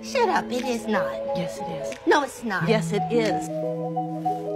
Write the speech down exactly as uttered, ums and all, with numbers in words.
Shut up, it is not. Yes, it is. No, it's not. Yes, it is.